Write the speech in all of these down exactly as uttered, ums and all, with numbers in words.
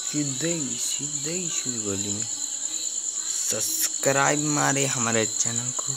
सीधे सीधे शुरू कर देंगे। सब्सक्राइब मारे हमारे चैनल को।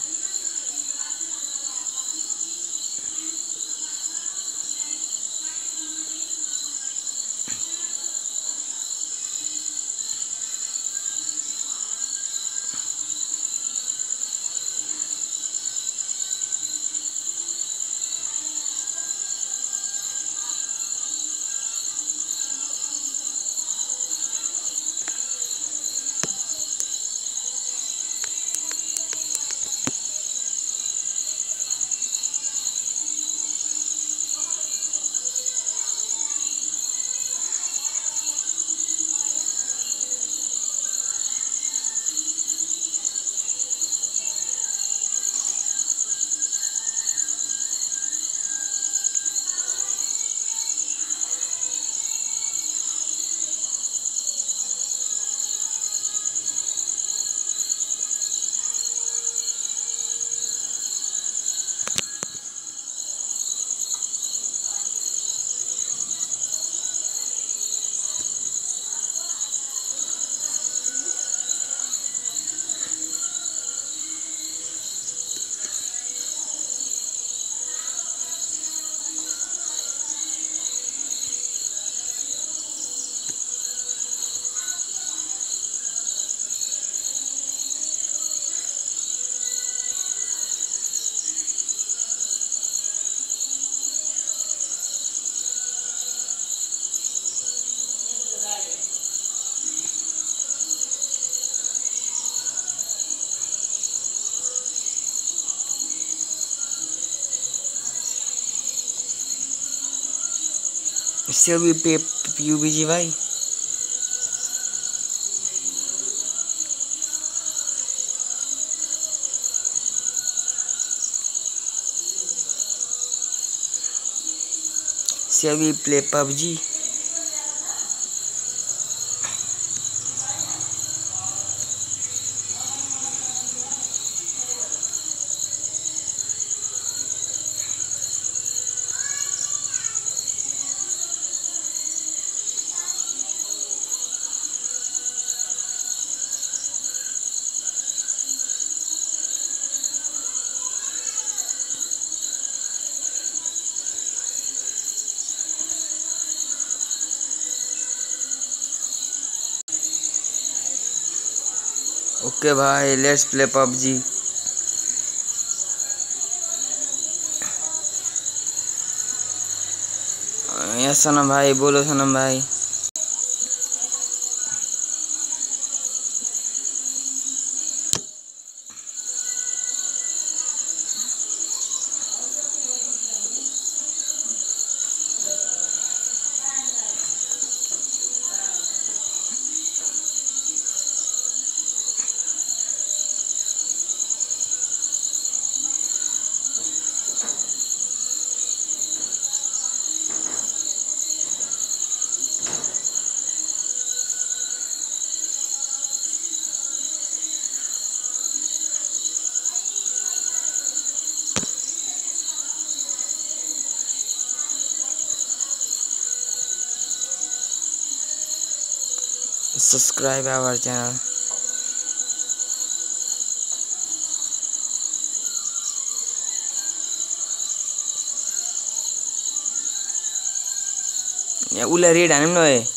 Still we pay Pubg भाई। Shall we play Pubg? Okay भाई, let's play PUBG. Yes Sanam भाई, बोलो सनम भाई। Subscribe our channel. या उला रेड हानौँ न ए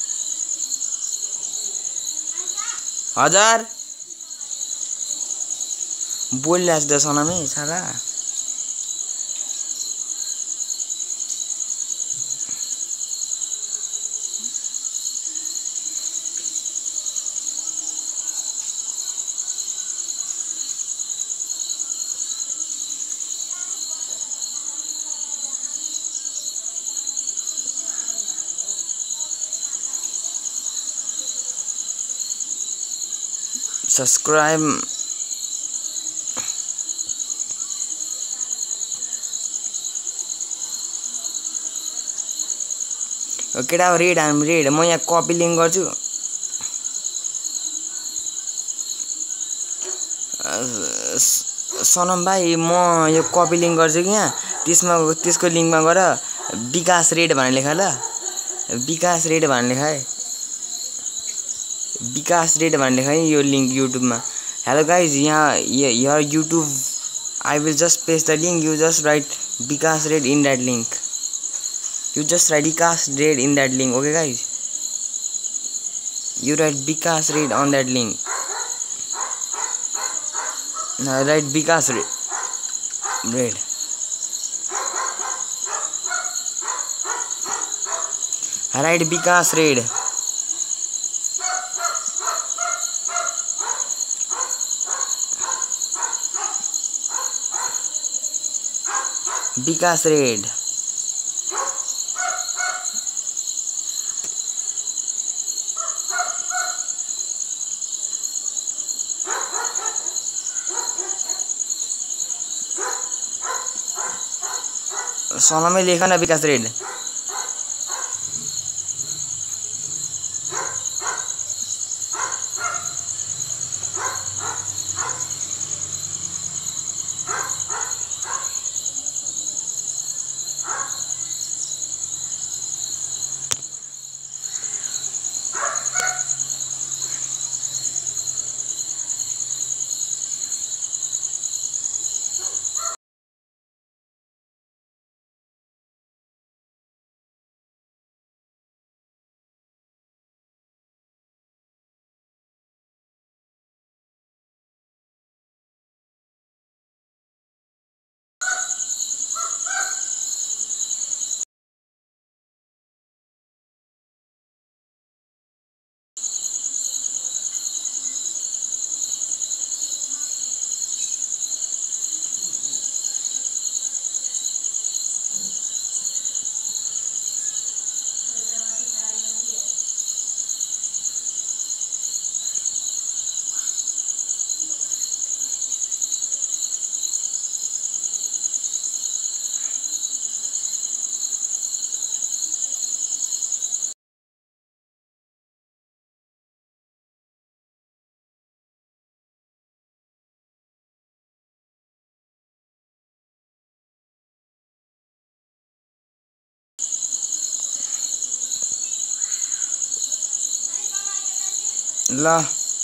हजार बोलिरहेछ त सनमै छाडा। Subscribe केटा रेड हाम रेड म यहाँ कपी लिङ्क गर्छु। सनम भाइ म यो कपी लिङ्क गर्छु कि यहाँ त्यसमा त्यसको लिङ्कमा गएर विकास रेड भनेर लेख ल, विकास रेड भनेर लेख है। विकास रेड भनेर लेख नि यो लिंक YouTube मा। हेलो गाइज, यहाँ your YouTube I will just paste the link. You just write Vikas Red in that link. You just write Vikas Red in that link. Okay guys, you write Vikas Red on that link. Now write Vikas Red. Red. Write Vikas Red. Vikas Red. सोना में लिखा ना विकास red. ल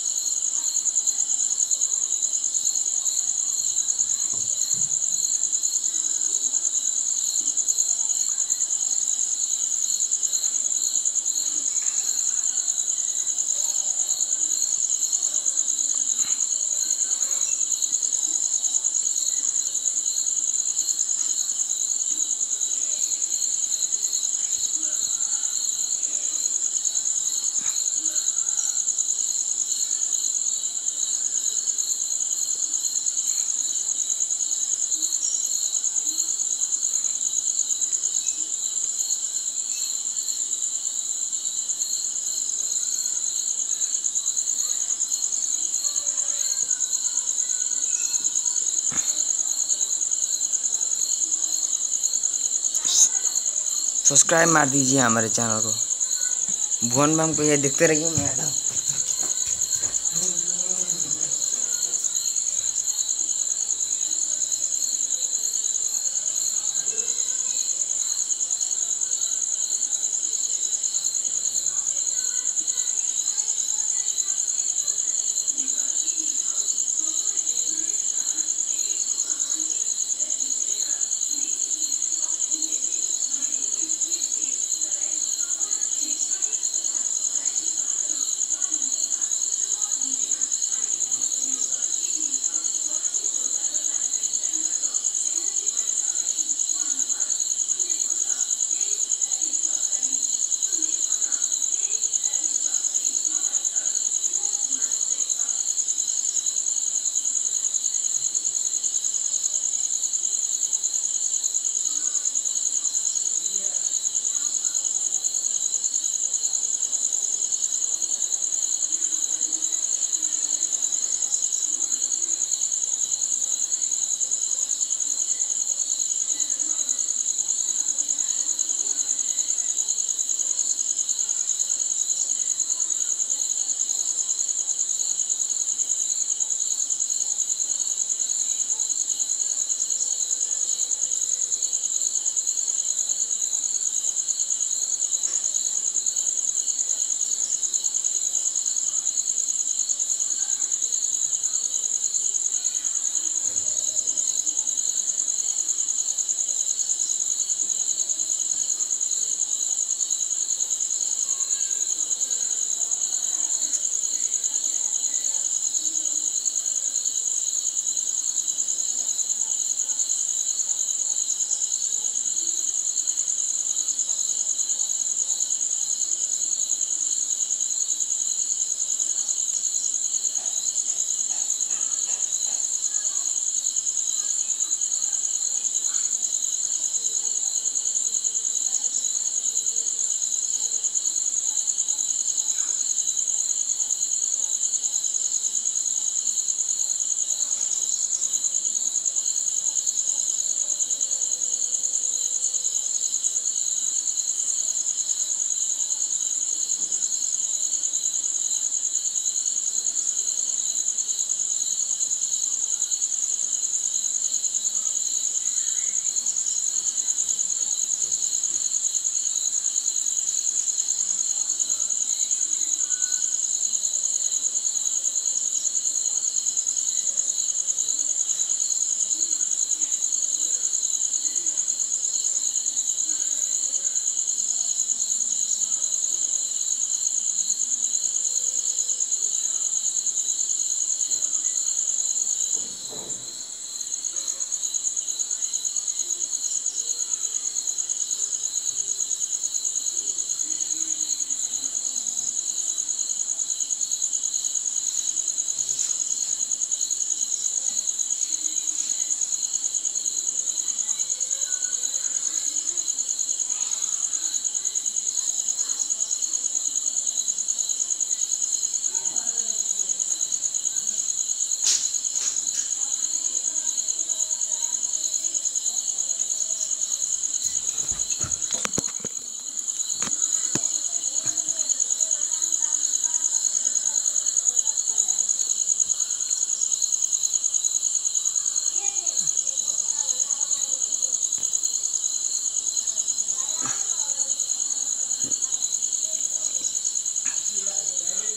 subscribe मार दीजिए हमारे channel को। भुवन ma'am को ये देखते रहिए। मैं आता हूँ।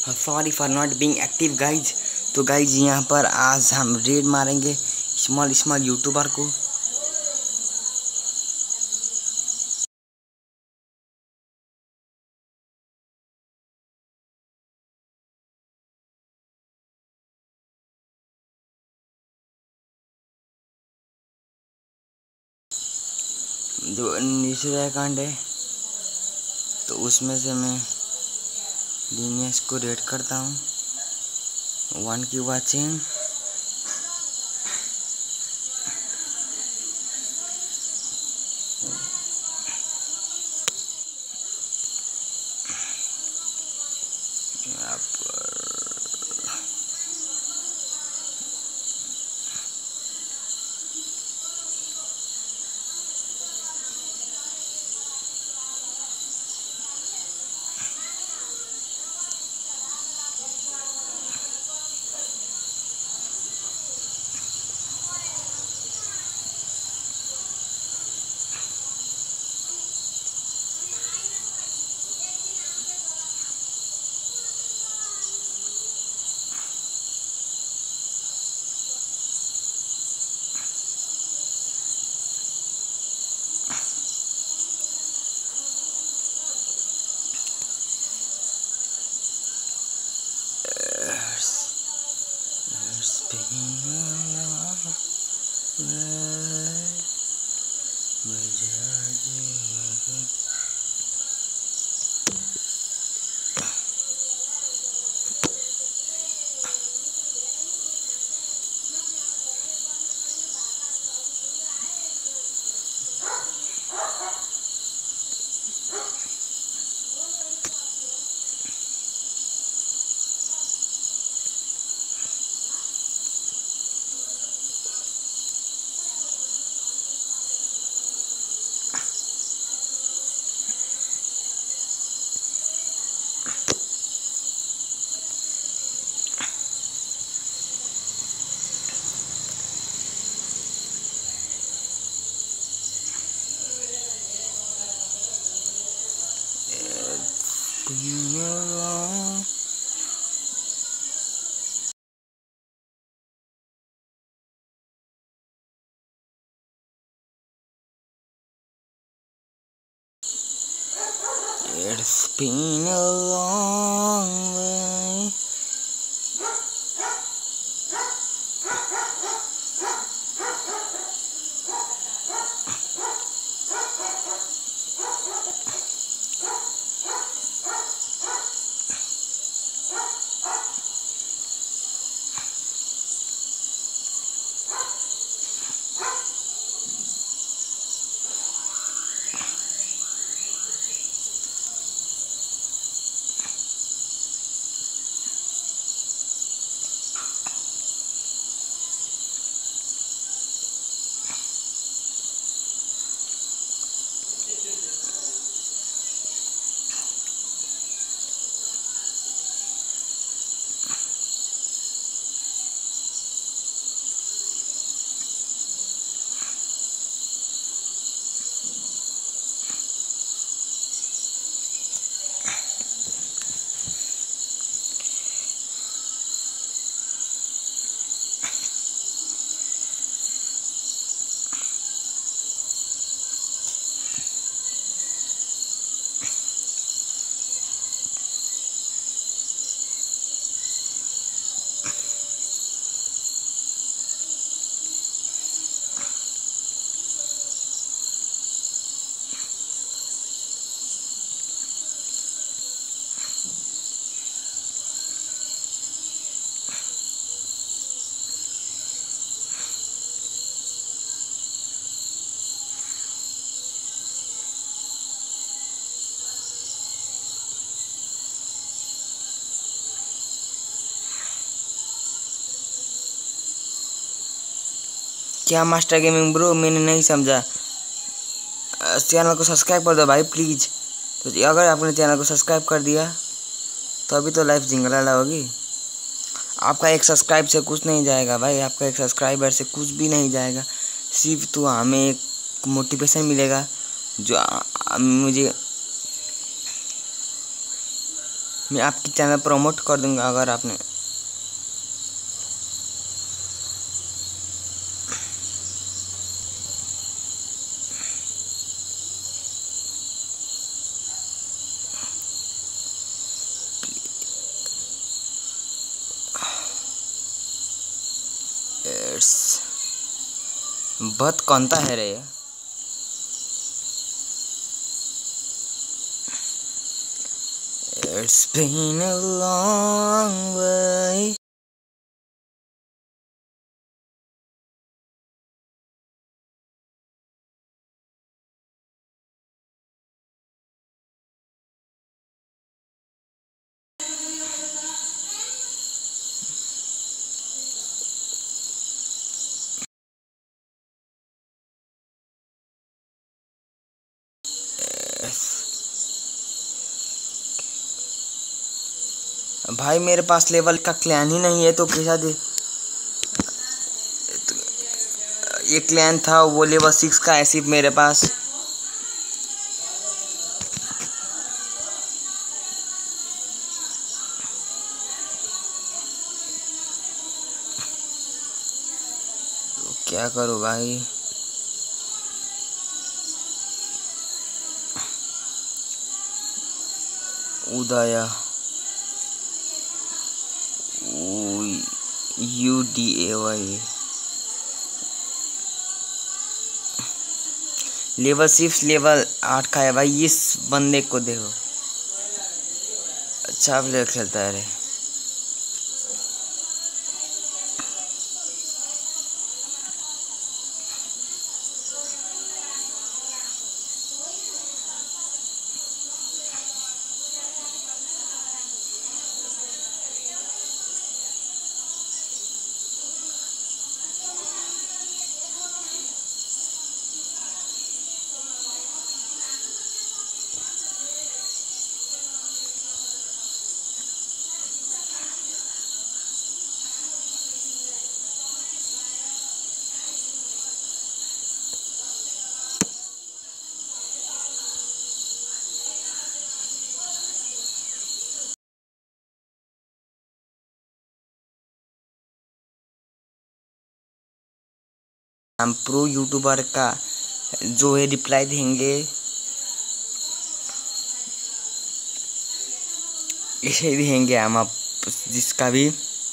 Sorry for not being active guys. तो गाइज यहाँ पर आज हम रेड मारेंगे स्मॉल स्मॉल यूट्यूबर को। जो नीचे अकाउंट है तो उसमें से मैं लिनियस को रेड करता हूँ। वन की वाचिंग। यहाँ पर It's been a long way. क्या मास्टर गेमिंग ब्रो, मैंने नहीं समझा। चैनल को सब्सक्राइब कर दो भाई प्लीज़। तो अगर आपने चैनल को सब्सक्राइब कर दिया तो अभी तो लाइफ जिंगलाला होगी। आपका एक सब्सक्राइब से कुछ नहीं जाएगा भाई, आपका एक सब्सक्राइबर से कुछ भी नहीं जाएगा। सिर्फ तो हमें एक मोटिवेशन मिलेगा जो आ, मुझे मैं आपकी चैनल प्रमोट कर दूंगा अगर आपने इट्स बहुत कौनता है रे। It's been a long way. भाई मेरे पास लेवल का क्लैन ही नहीं है तो कैसा दे। ये क्लैन था वो लेवल सिक्स का है सिर्फ मेरे पास। तो क्या करूँ भाई। Udaya U D A Y level six level आठ का है भाई। इस बंदे को देखो अच्छा प्लेयर खेलता है रे। हम प्रो यूट्यूबर का जो है रिप्लाई देंगे इसे देंगे हम आप जिसका भी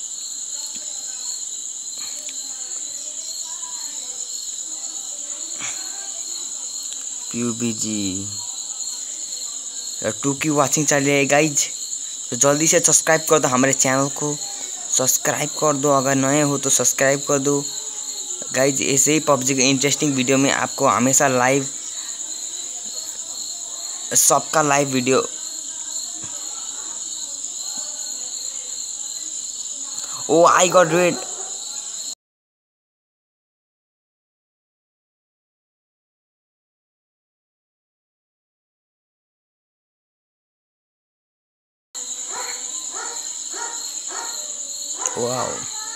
पीयूबीजी टू की वाचिंग चल रही है गाइज। तो जल्दी से सब्सक्राइब कर दो हमारे चैनल को। सब्सक्राइब कर दो अगर नए हो तो सब्सक्राइब कर दो गाइज। ऐसे ही पबजी के इंटरेस्टिंग वीडियो में आपको हमेशा लाइव सबका live video. Oh I got raid. Wow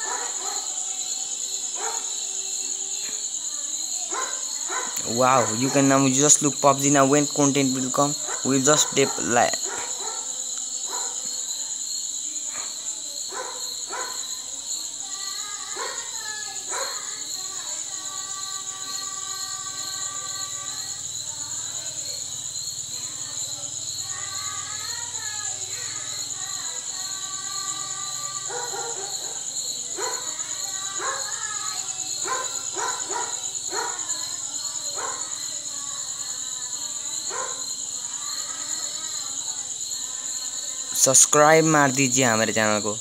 wow you can now just look pubg now when content will come we'll just step like subscribe मार दीजिए हमारे चैनल को।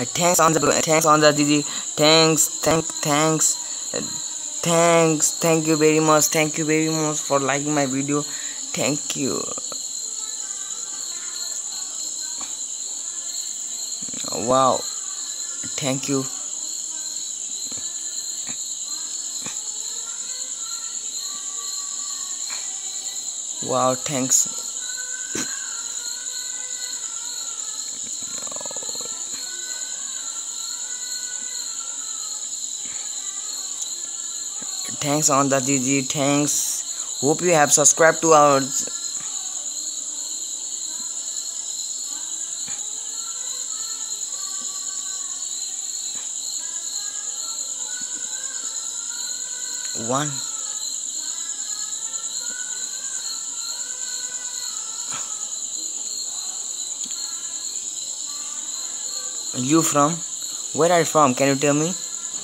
Thanks on the thanks on the Didi. Thanks, thank, thanks, thanks. Thank you very much. Thank you very much for liking my video. Thank you. Wow. Thank you. Wow. Thanks. Thanks on the G G. Thanks. Hope you have subscribed to our one. You from? Where are you from? Can you tell me?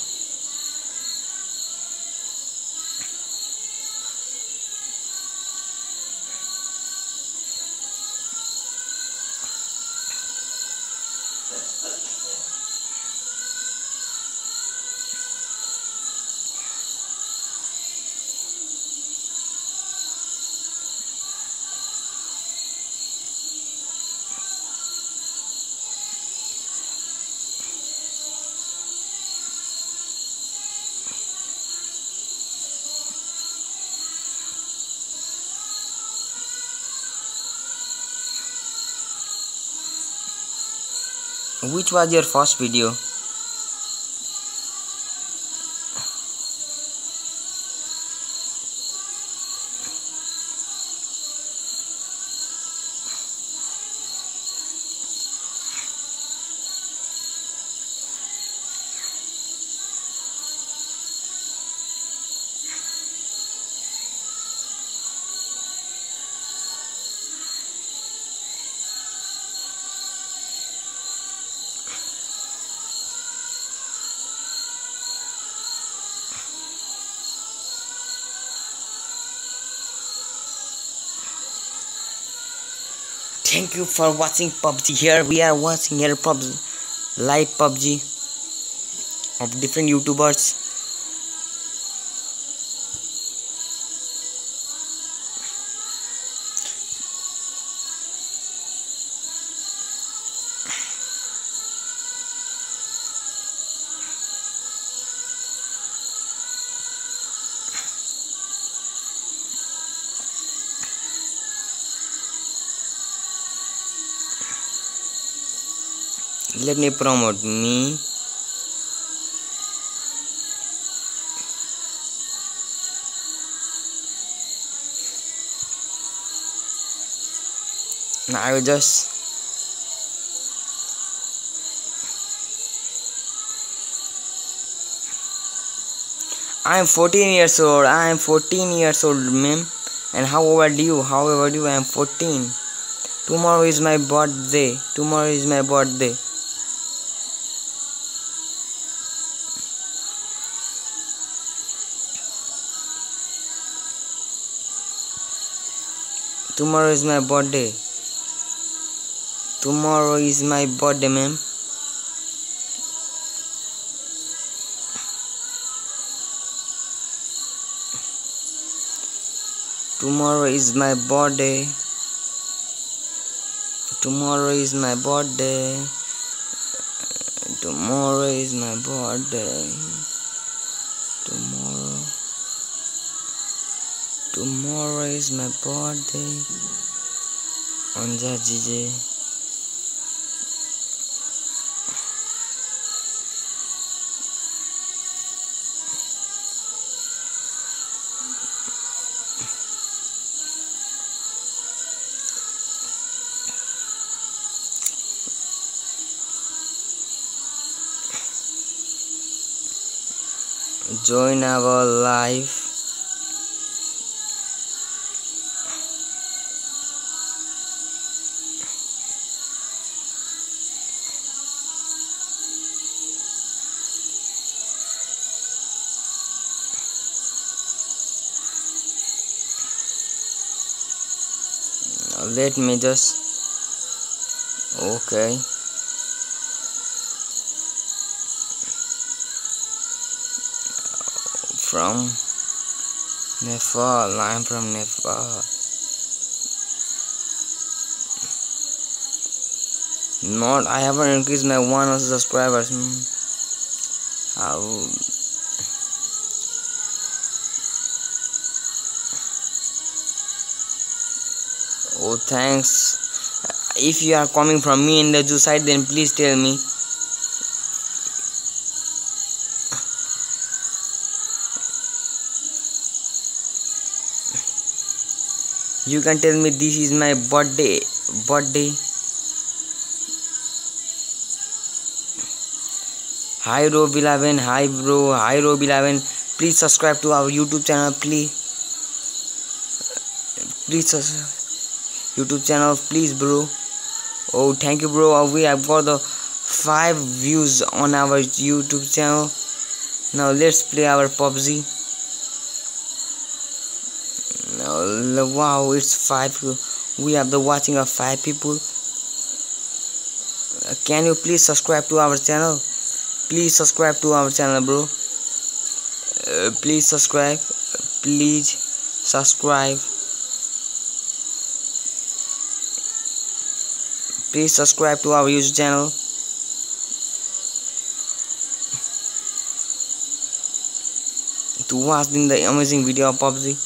Which was your first video? Thank you for watching P U B G. Here we are watching here P U B G, live P U B G of different YouTubers. Let me promote me. Now I will just I am fourteen years old. I am fourteen years old, ma'am. And how old are you? How old are you? I am fourteen. Tomorrow is my birthday. Tomorrow is my birthday. Tomorrow is my birthday. Tomorrow is my birthday, ma'am. Tomorrow is my birthday. Tomorrow is my birthday. Tomorrow is my birthday. Tomorrow. Tomorrow is my birthday. Anja Jije. Join our live. Let me just okay. from Nepal. I'm from Nepal. Not, I haven't increased my one hundred subscribers. Hmm. How? Oh, thanks. If you are coming from me in the zoo side, then please tell me. You can tell me this is my birthday. Birthday. Hi Rob eleven. Hi bro. Hi Rob eleven. Please subscribe to our YouTube channel. Please. Please subscribe. YouTube channel. Please, bro. Oh, thank you, bro. We have got the five views on our YouTube channel. Now let's play our P U B G. Now, wow, it's five. We have the watching of five people. Can you please subscribe to our channel? Please subscribe to our channel, bro. Uh, please subscribe. Please subscribe. Please subscribe to our YouTube channel. To watch the amazing video of P U B G.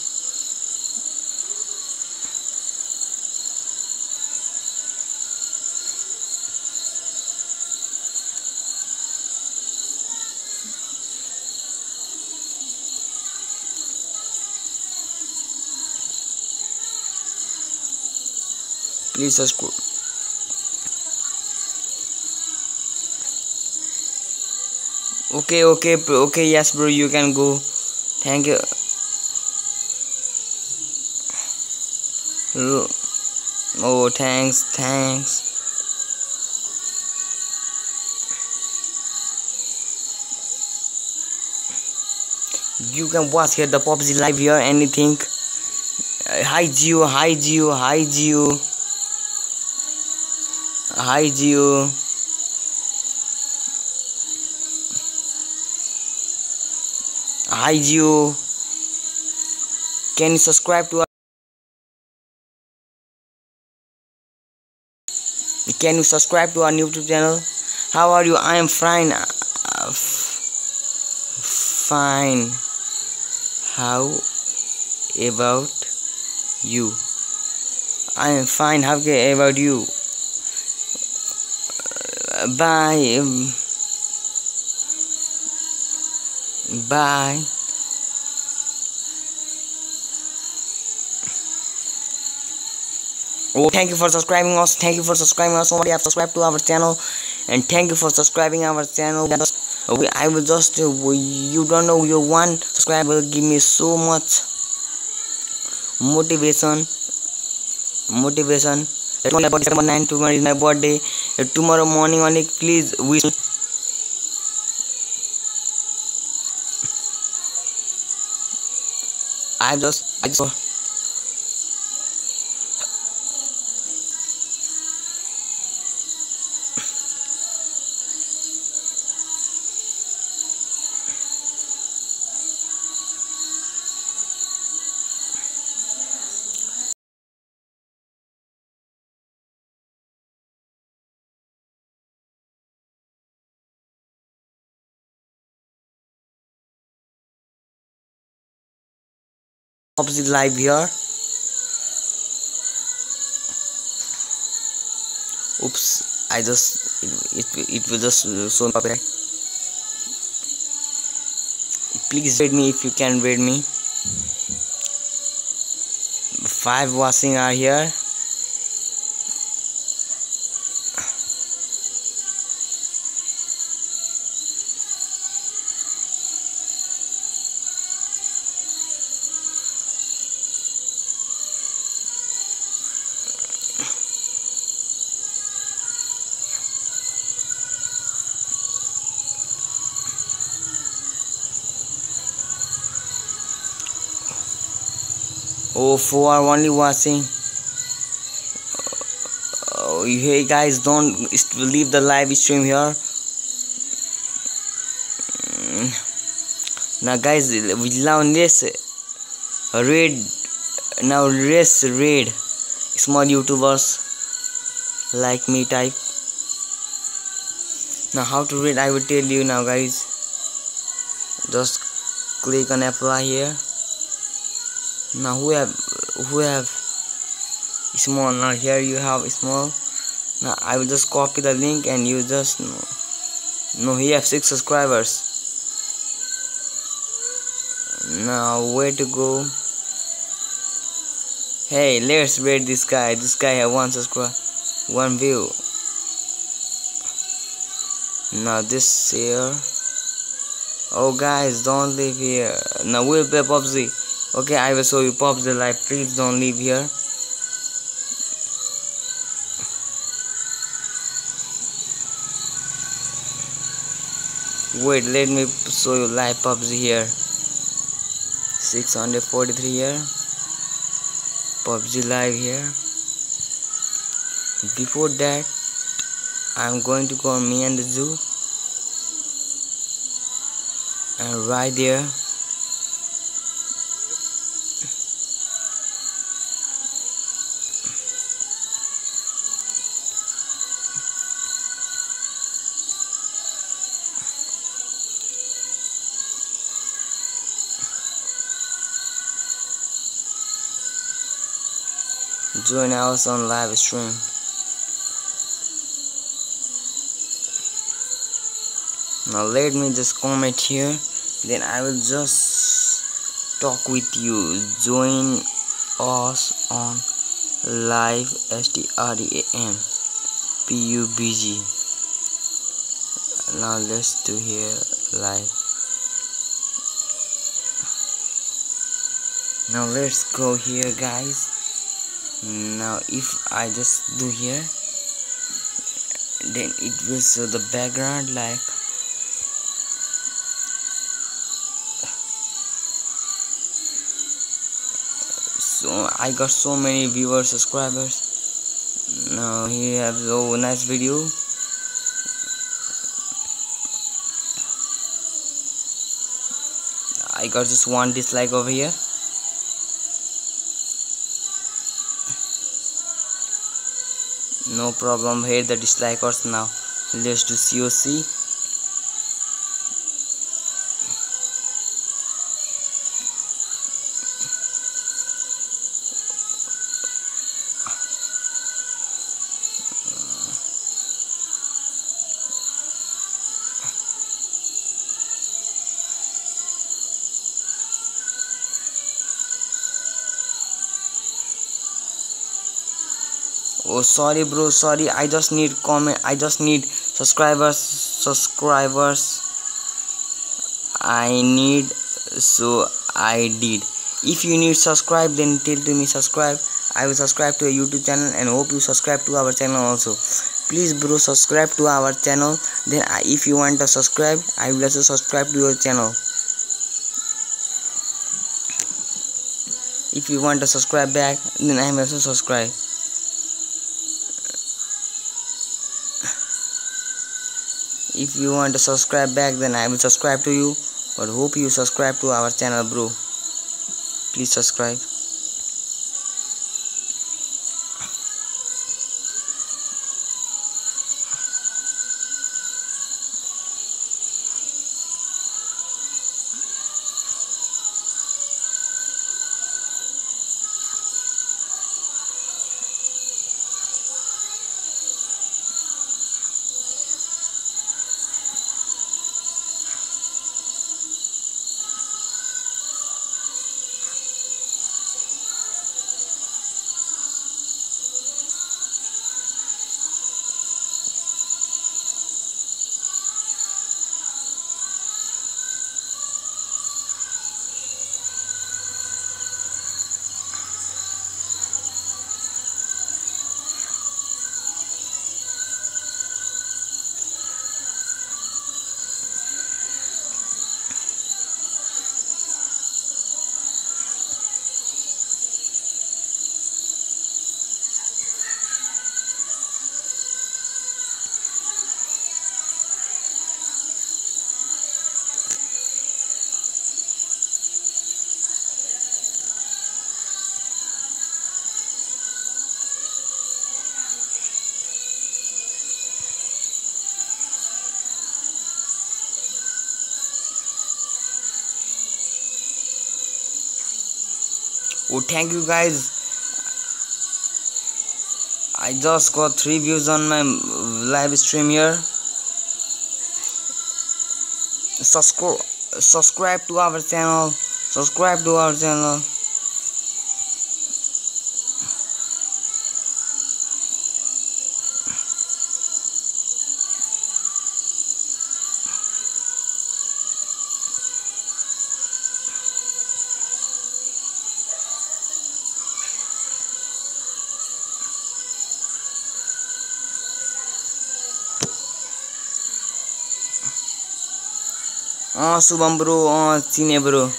Please subscribe. Okay, okay, bro. Okay, yes, bro. You can go. Thank you. Oh, thanks, thanks. You can watch here the P U B G live here. Anything. Uh, hi Geo. Hi Geo. Hi Geo. Hi Geo. Hi Geo. Can you subscribe to our Can you subscribe to our YouTube channel? How are you? I am fine. Uh, fine. How about you? I am fine. How about you? Uh, bye. Um, bye. Oh, thank you for subscribing us. Thank you for subscribing us. Somebody have subscribed to our channel, and thank you for subscribing our channel. I will just uh, you don't know, your one subscribe will give me so much motivation. Motivation. December ninth tomorrow is my birthday. Uh, tomorrow morning only, please wish. I just I just. Opposite live here. Oops, I just it it, it will just show copyright. Please rate me if you can rate me. Five watching are here. Oh, four are only watching. Oh, hey guys, don't leave the live stream here. Now guys, we now let's read now let's read small YouTubers like me type. Now how to read I will tell you now guys. Just click on apply here. Now who have who have small, now here you have small. Now I will just copy the link and you just no, no he have six subscribers. Now where to go? Hey, let's rate this guy. This guy have one subscribe, one view. Now this here. Oh guys, don't leave here. Now we'll play P U B G. Okay, I will show you P U B G live. Please don't leave here. Wait, let me show you live P U B G here. six hundred forty-three here. P U B G live here. Before that, I'm going to call me and the zoo. And right there, join us on live stream. Now let me just comment here, then I will just talk with you. Join us on live stream P U B G. Now let's do here live. Now let's go here guys. Now if I just do here, then it will show the background like so. I got so many viewers, subscribers. Now he have so nice video. I got just one dislike over here. No problem, here the dislikers. Now let's do C O C. Oh sorry bro, sorry, I just need comment, I just need subscribers, subscribers I need, so I did. If you need subscribe, then tell to me subscribe. I will subscribe to a YouTube channel and hope you subscribe to our channel also. Please bro, subscribe to our channel. Then I, if you want to subscribe, I will also subscribe to your channel. If you want to subscribe back, then I will also subscribe. If you want to subscribe back, then I will subscribe to you. But hope you subscribe to our channel bro. Please subscribe. Oh, thank you guys. I just got three views on my live stream here. Subscribe, subscribe to our channel. Subscribe to our channel. अँ Shubham bro, अँ चिने bro.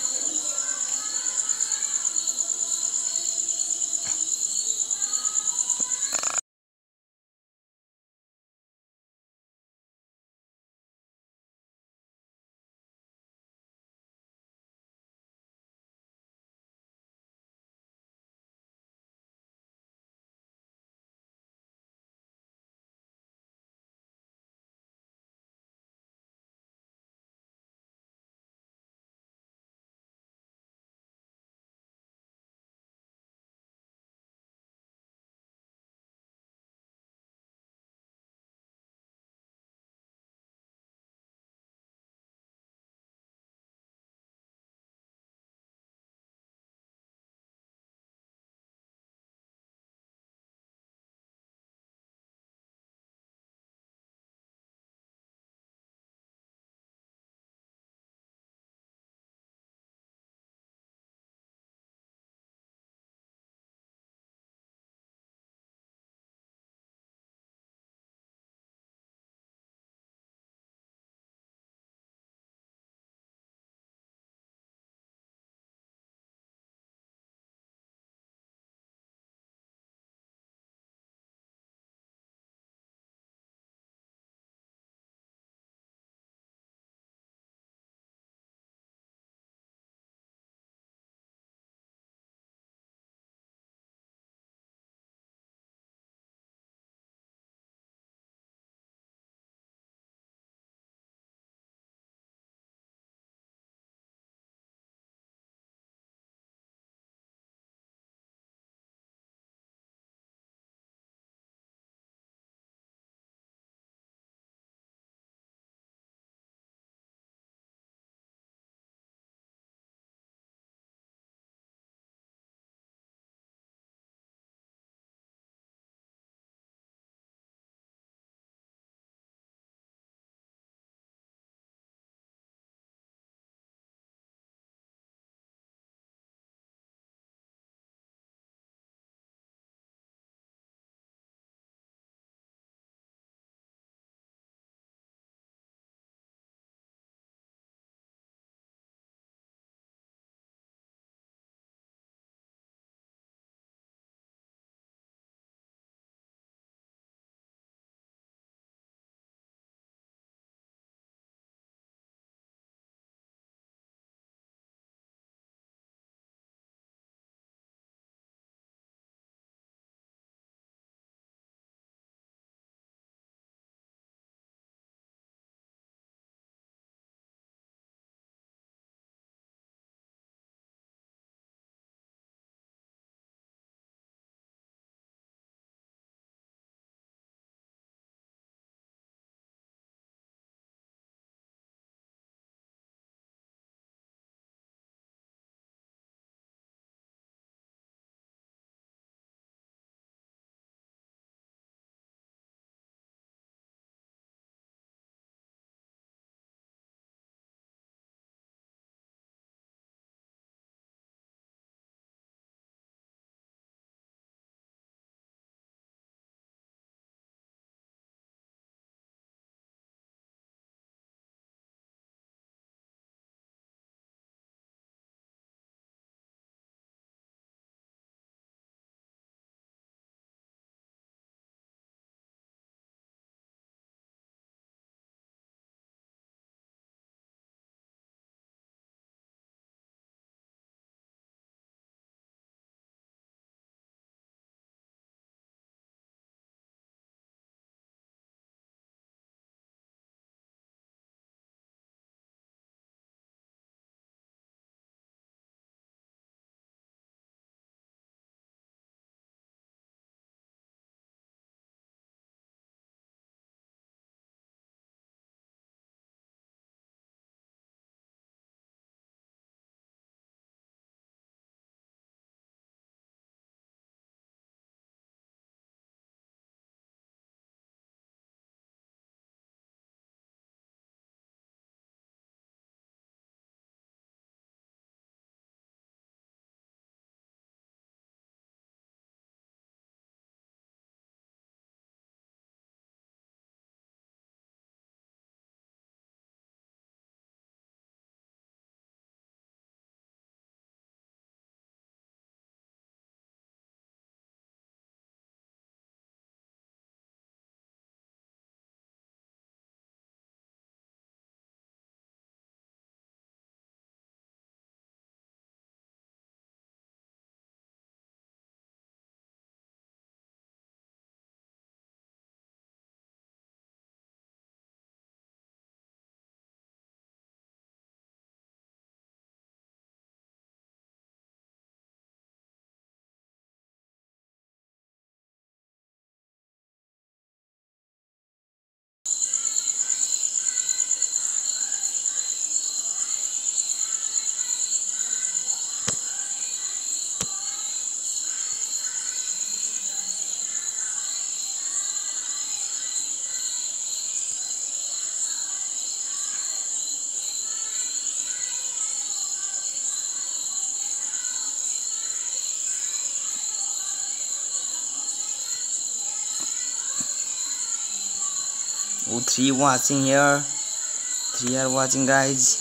Oh, three watching here. Three are watching, guys.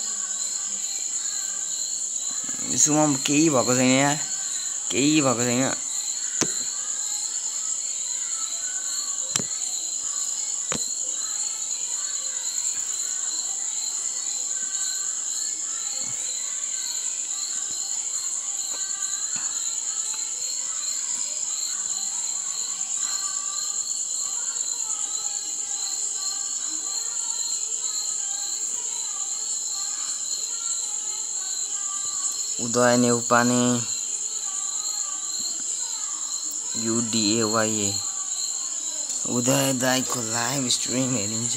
यसोमा केही भएको छैन यार, केही भएको छैन. उदय नेउपाने युडिएवाई उदय दाइको लाइभ स्ट्रिम हेरिन्छ.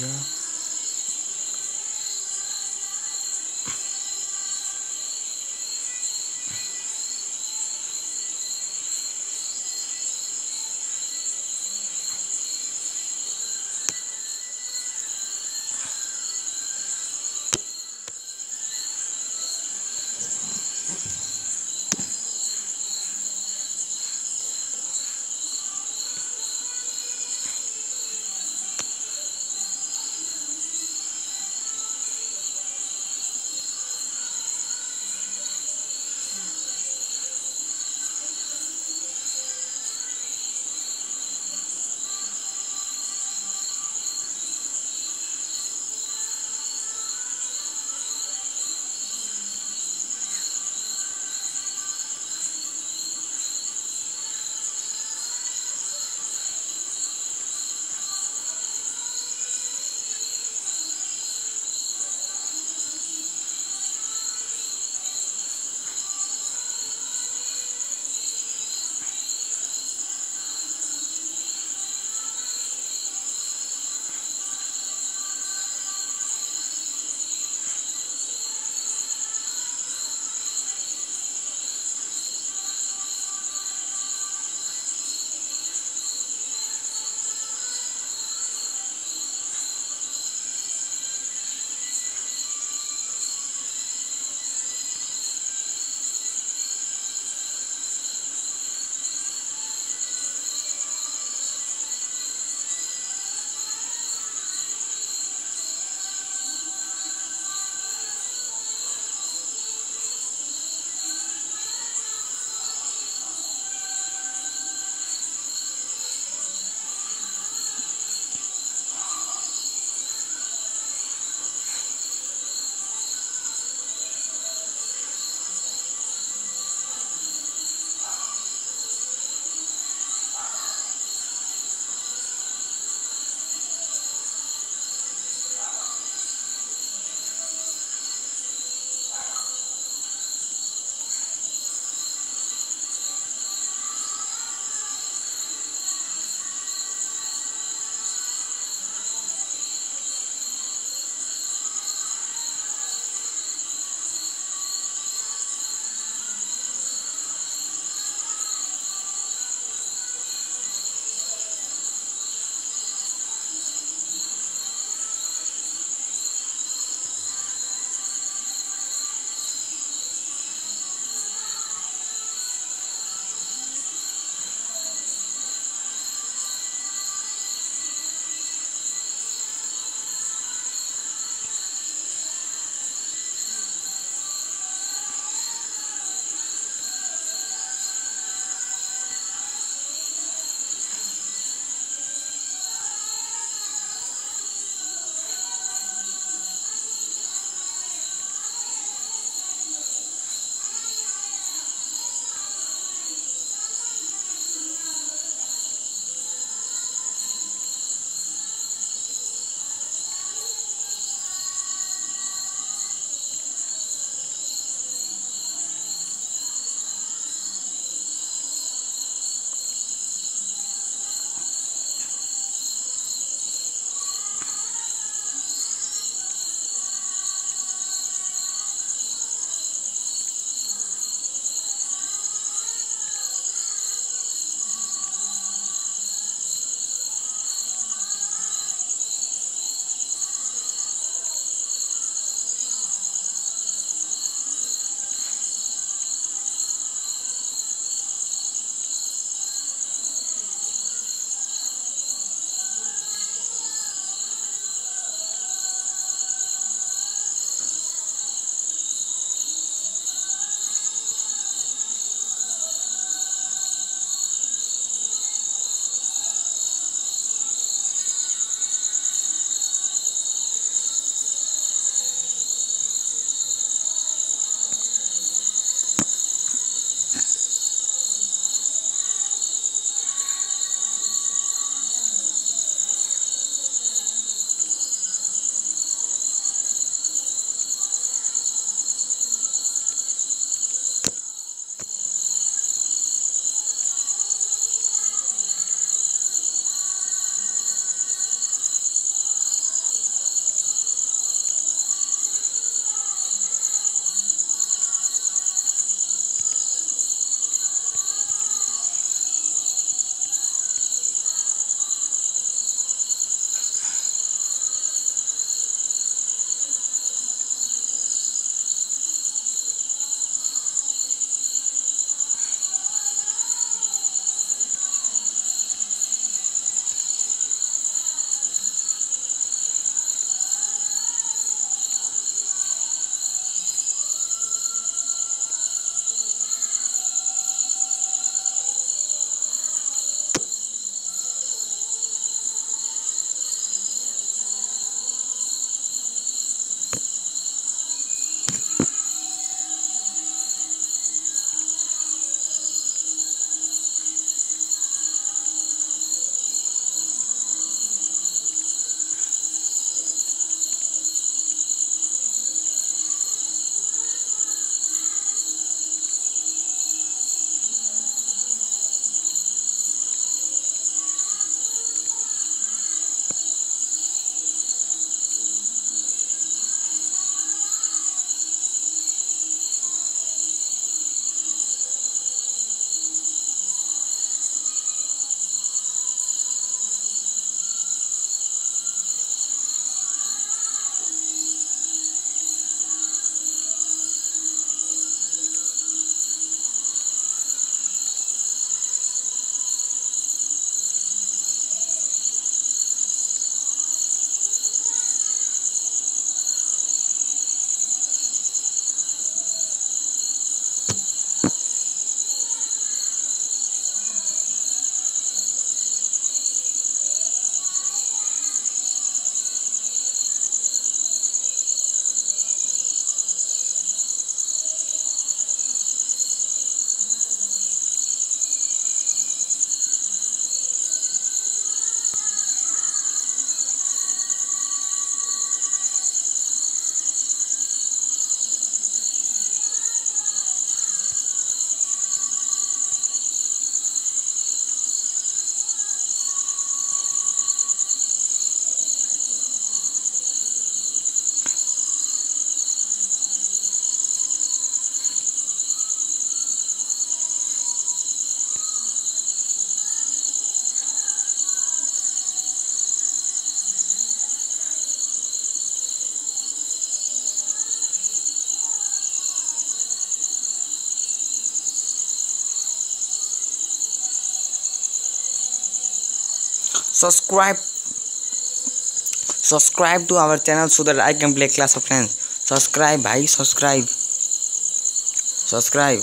subscribe subscribe to our channel so that I can play Clash of Clans. Subscribe bhai, subscribe subscribe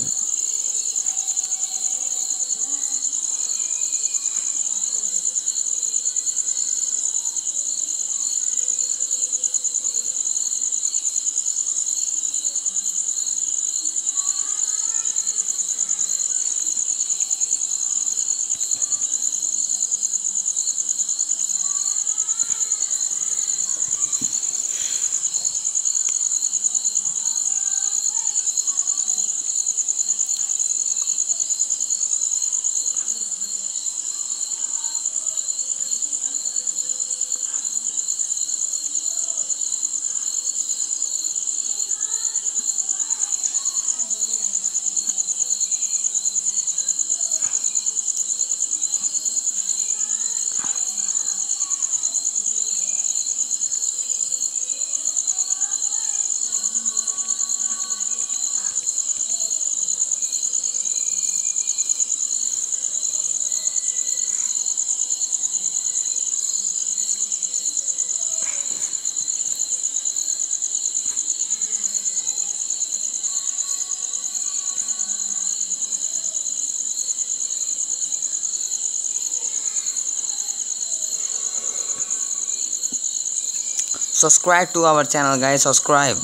subscribe to our channel guys, subscribe.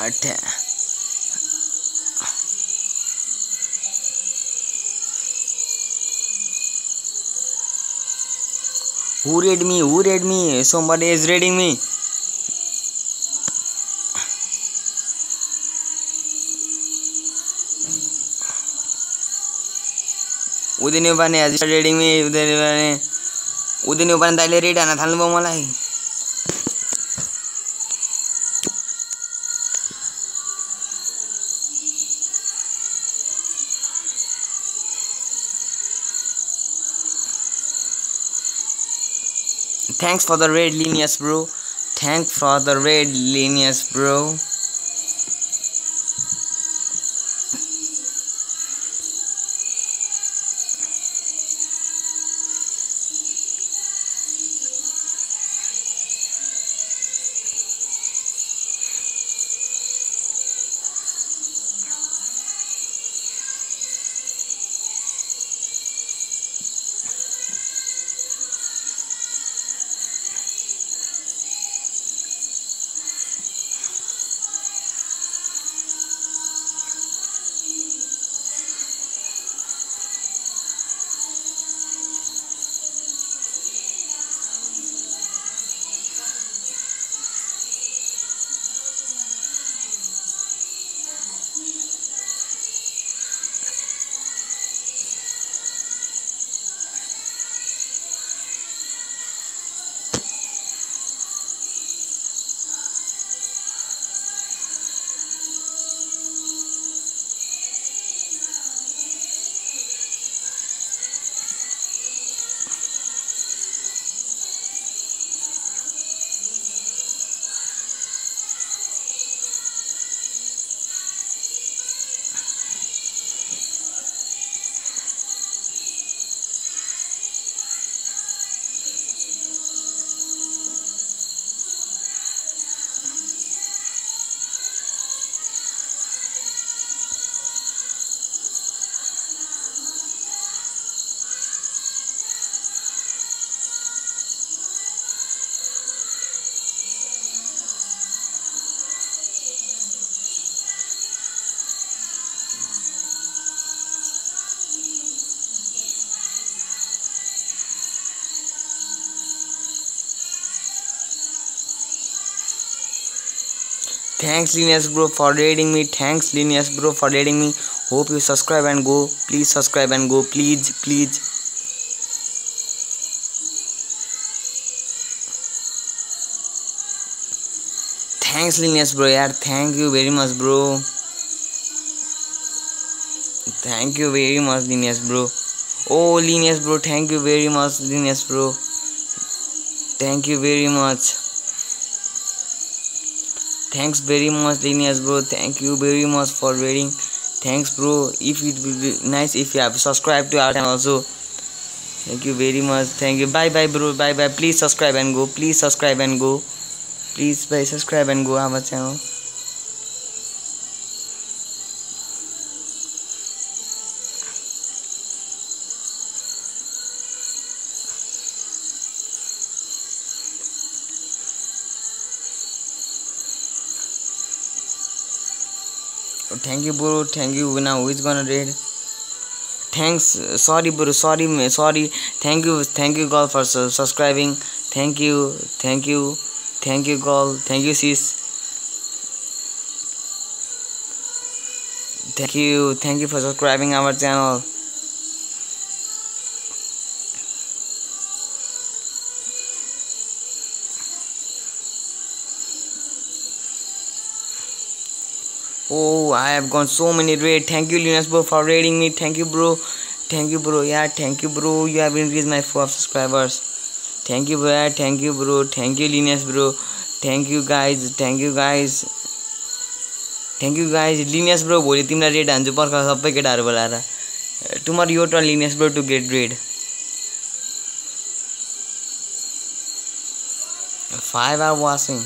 Atta Who raid me? Who raid me? Somebody is raiding me. उदिने भने आज reading मी उदिने भने उदिने भने दाइले red हान्न थाल्नु भयो मलाई Thanks for the raid, Linus bro. Thanks for the raid, Linus bro. Thanks Linus bro for raiding me. Thanks Linus bro for raiding me. Hope you subscribe and go. Please subscribe and go. Please, please. Thanks Linus bro. Yeah, thank you very much bro. Thank you very much Linus bro. Oh Linus bro, thank you very much Linus bro. Thank you very much. Thanks very much Linus bro. Thank you very much for raiding. Thanks bro. If it will be nice if you have subscribed to our channel also. Thank you very much. Thank you. Bye bye bro. Bye bye. Please subscribe and go. Please subscribe and go. Please bye subscribe and go our channel. Thank you bro, thank you. Now who is gonna raid? Thanks, sorry bro, sorry sorry. Thank you, thank you girl for subscribing. Thank you, thank you, thank you girl, thank you sis. Thank you, thank you for subscribing our channel. Oh, I have gone so many raid. Thank you Linus bro for raiding me. Thank you bro. Thank you bro. Yeah, thank you bro. You have increased my four subscribers. Thank you bro. Yeah, thank you bro. Thank you Linus bro. Thank you guys. Thank you guys. Thank you guys. Linus bro भोलि तिमीलाई red हान्छु पर्ख सबै केटाहरु बोलाएर. Tomorrow your turn Linus bro to get raid. Five are watching.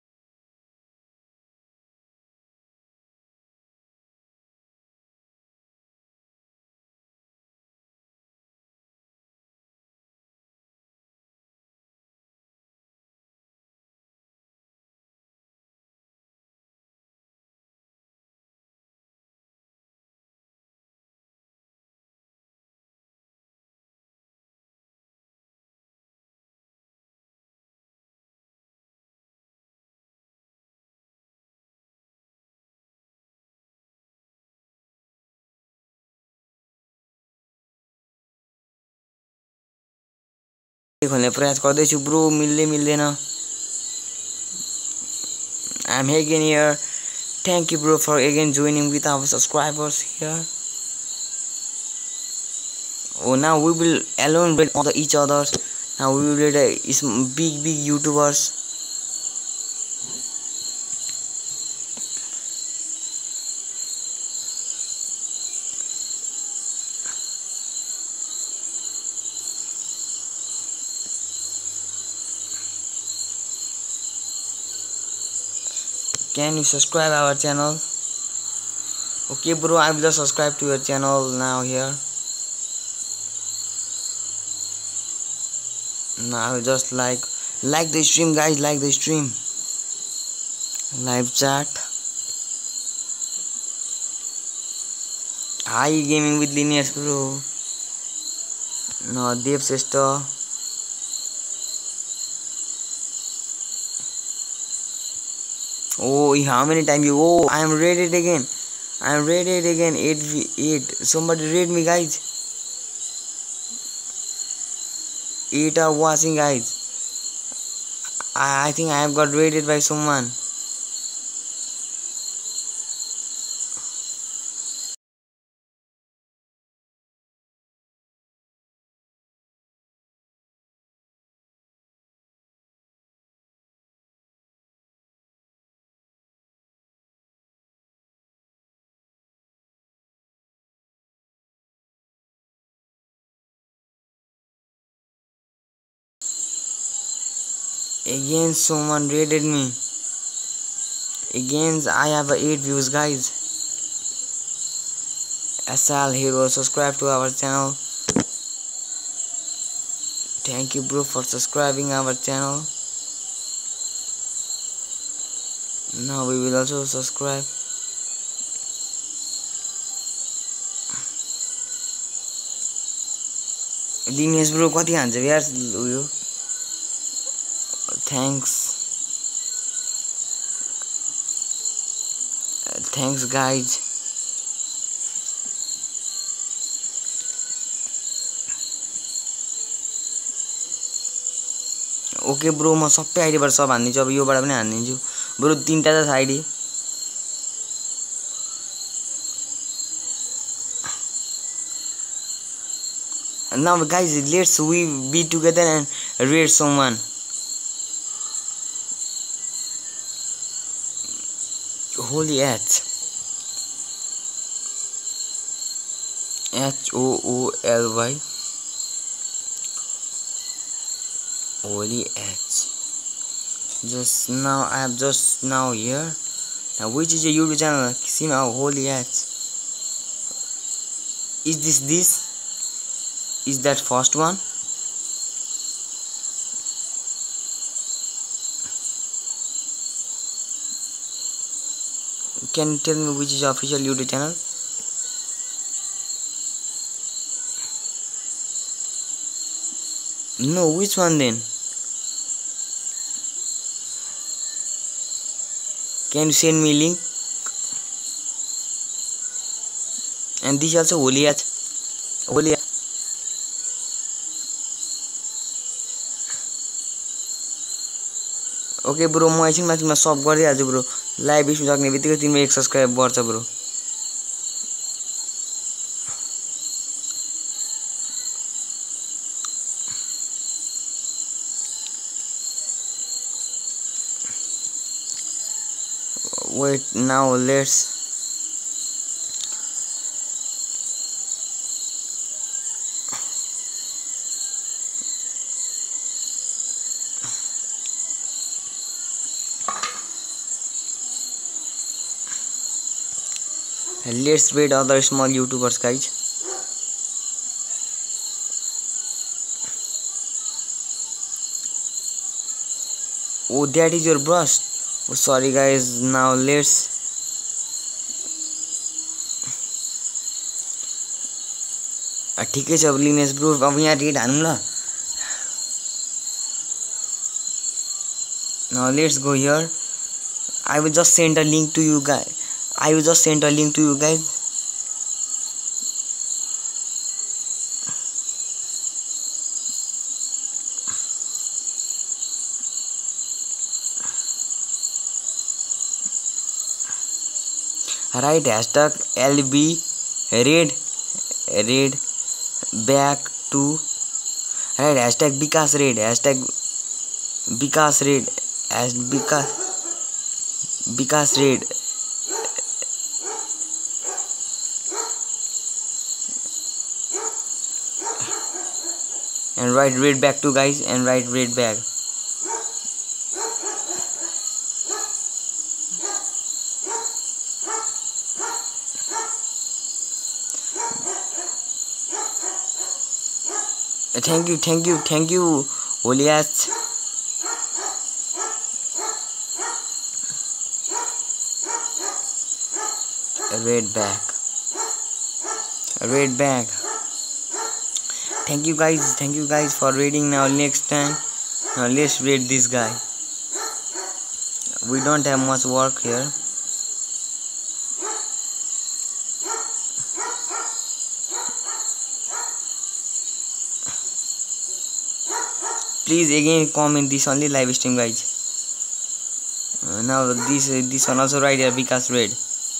खोल्ने प्रयास गर्दैछु bro, मिल्दै मिल्दैन. I'm again here. Thank you bro for again joining with our subscribers here. Oh, now we will alone build on the each others. Now we will build a big big YouTubers. Can you subscribe our channel? Okay bro, I will just subscribe to your channel now here. Now I will just like like the stream guys, like the stream. Live chat. Hi gaming with Linus bro. No, Dev sister. Oh, how many times you? Oh, I am raided again. I am raided again. eight v eight. Somebody raid me, guys. eight are watching, guys. I, I think I have got raided by someone. Again, someone raided me. Again, I have eight views, guys. S L Hero, subscribe to our channel. Thank you, bro, for subscribing our channel. Now we will also subscribe. Linus bro, कति हान्छ यार उयो. Thanks. Thanks guys. Okay bro, म सबै ID बाट सब हान्दिन्छु. अब योबाट पनि हान्दिन्छु ब्रो. तीनटा छ ID. Now guys, let's we be together and raid someone. Holy H. H O O L Y. Holy H. Just now, I am just now here. Now, which is your YouTube channel? See now, Holy H. Is this this? Is that first one? Can you tell me which is your official YouTube channel? No, which one then? Can you send me link? And this also Holy H. Holy H. Okay bro, म एकछिनमा तिमीलाई सब गरिदिहाल्छु bro. Live stream सक्ने बित्तिकै तिम्रो एक subscribe बढ्छ bro. Wait, now let's let's wait other small YouTubers, guys. Oh, that is your bust. Oh, sorry guys. Now let's ठिकै छ लिनेस ब्रो. अब यहाँ रेड हान्नु ल. Now let's go here. I will just send a link to you guys. I will just send a link to you guys. Right, hashtag L B red red back to right, hashtag Vikas red, hashtag Vikas red, as Vikas Vikas red, and write red back to guys, and write red back. Thank you, thank you, thank you, Olias. Red back, red back. Thank you guys, thank you guys for reading. Now next time, now let's read this guy. We don't have much work here. Please again comment this only live stream guys. Uh, now this uh, this one also right here because red.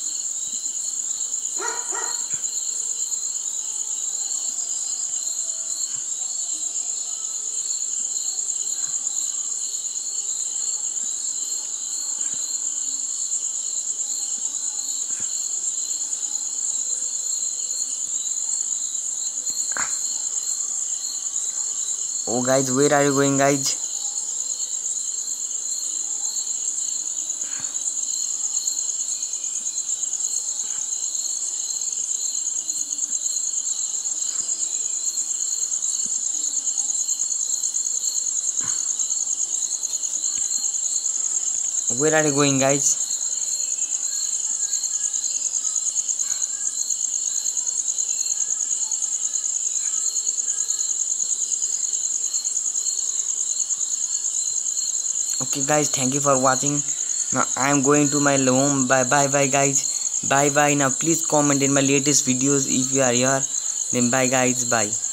Oh guys, where are you going guys? Where are you going guys? Okay guys, thank you for watching. Now I am going to my home. Bye bye bye guys. Bye bye. Now please comment in my latest videos if you are here. Then bye guys. Bye.